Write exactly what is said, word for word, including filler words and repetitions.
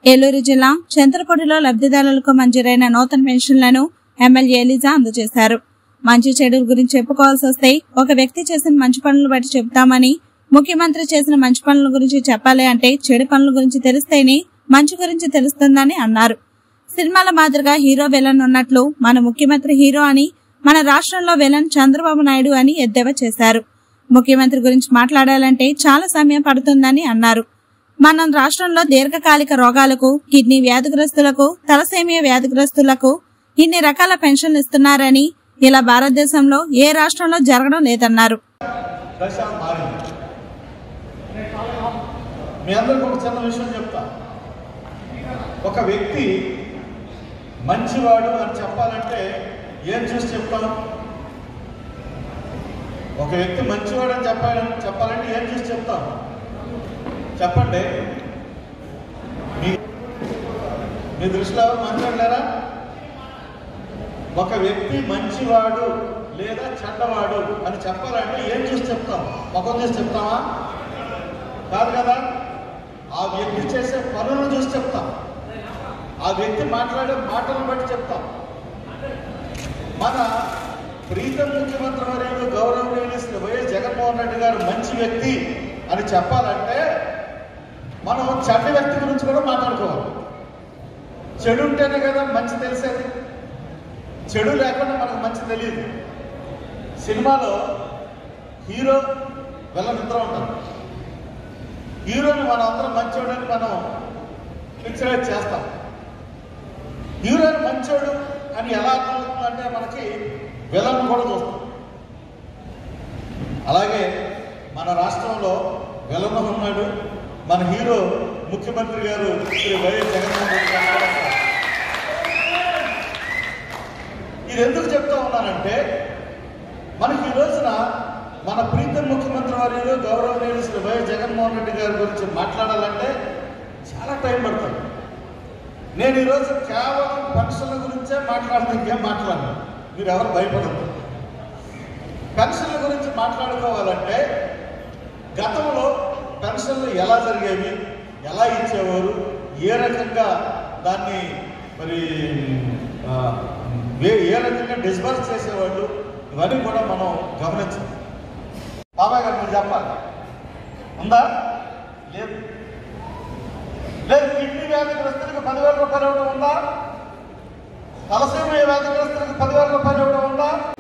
ఏలూరు జిల్లా చంద్రపూడిలో లబ్ధిదారులకు మంజూరైన నూతన పెన్షన్లను ఎమ్మెల్యే ఎలిజా అందజేశారు. మంచి చెడుల గురించి చెప్పుకోవాల్సి వస్తే ఒక వ్యక్తి చేసిన మంచి పనులను బట్టి చెబుతామని, ముఖ్యమంత్రి చేసిన మంచి పనుల గురించి చెప్పాలి అంటే చెడు పనుల గురించి తెలిస్తేనే మంచి గురించి తెలుస్తుందని అన్నారు. సినిమాల మాదిరిగా హీరో విలన్ ఉన్నట్లు మన ముఖ్యమంత్రి హీరో అని, మన రాష్ట్రంలో విలన్ చంద్రబాబు నాయుడు అని ఎద్దేవా చేశారు. ముఖ్యమంత్రి గురించి మాట్లాడాలంటే చాలా సమయం పడుతుందని అన్నారు. మన రాష్ట్రంలో దీర్ఘకాలిక రోగాలకు, కిడ్నీ వ్యాధిగ్రస్తులకు, తలసేమియా వ్యాధిగ్రస్తులకు ఇన్ని రకాల పెన్షన్లు ఇస్తున్నారని, ఇలా భారతదేశంలో ఏ రాష్ట్రంలో జరగడం లేదన్నారు. ఒక వ్యక్తి మంచివాడు అని చెప్పాలంటే ఏం చూసి చెప్తాం? ఒక వ్యక్తి మంచివాడు అని చెప్పాలని చెప్పాలంటే ఏం చూసి చెప్తాం? చెప్పండి. మీ మీ దృష్టిలో ఎవరు మంచివాడు లేరా? ఒక వ్యక్తి మంచివాడు లేదా చెడ్డవాడు అని చెప్పాలంటే ఏం చూసి చెప్తాం? ముఖం చూసి చెప్తామా? కాదు కదా. ఆ వ్యక్తి చేసే పనులను చూసి చెప్తాం. ఆ వ్యక్తి మాట్లాడే మాటలను బట్టి చెప్తాం. మన ప్రీతం ముఖ్యమంత్రి వర్యులు గౌరవనీయులు శ్రీ వైఎస్ జగన్మోహన్ రెడ్డి గారు మంచి వ్యక్తి అని చెప్పాలంటే మనం చెడ్డ వ్యక్తి గురించి కూడా మాట్లాడుకోవాలి. చెడు ఉంటేనే కదా మంచి తెలిసేది. చెడు లేకుండా మనకు మంచి తెలియదు. సినిమాలో హీరో విలన్ ఇద్దరు ఉంటారు. హీరోని మనం అందరం మంచోడని మనం పిక్చరైజ్ చేస్తాం. హీరోని మంచోడు అని ఎలా అర్థమవుతుందంటే మనకి విలన్ కూడా చూస్తాం. అలాగే మన రాష్ట్రంలో విలన్ ఉన్నాడు, మన హీరో ముఖ్యమంత్రి గారు శ్రీ వైఎస్ జగన్మోహన్ రెడ్డి గారు. ఇది ఎందుకు చెప్తా ఉన్నానంటే మనకి ఈ రోజున మన ప్రీతం ముఖ్యమంత్రి వర్యులు గౌరవనీయులు శ్రీ వైఎస్ జగన్మోహన్ రెడ్డి గారి గురించి మాట్లాడాలంటే చాలా టైం పడుతుంది. నేను ఈరోజు కేవలం పెన్షన్ల గురించే మాట్లాడతాను, ఇంకేం మాట్లాడను. మీరు ఎవరు భయపడద్దు. పెన్షన్ల గురించి మాట్లాడుకోవాలంటే గతంలో పెన్షన్లు ఎలా జరిగేవి, ఎలా ఇచ్చేవారు, ఏ రకంగా దాన్ని మరి ఏ రకంగా డిస్బర్స్ చేసేవాళ్ళు, ఇవన్నీ కూడా మనం గమనించాలి. బాబాయ్ గారు మీరు చెప్పాలి. ఉందా? లేదు. లేదు. కిడ్నీ వ్యాధిగ్రస్తులకు పదివేల రూపాయలు ఇవ్వడం ఉందా? తలసేమియా వ్యాధిగ్రస్తులకు పదివేల రూపాయలు ఇవ్వడం ఉందా?